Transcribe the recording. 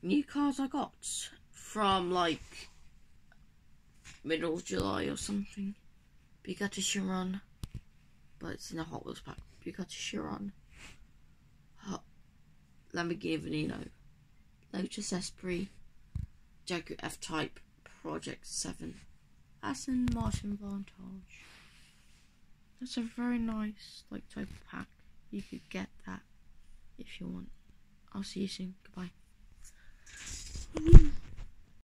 new cars I got from like middle of July or something. Bugatti Chiron, but it's in a Hot Wheels pack. Bugatti Chiron, Lamborghini Veneno, Lotus Esprit, Jaguar F-Type, Project 7, Aston Martin Vantage. That's a very nice type of pack. You could get that if you want. I'll see you soon. Goodbye.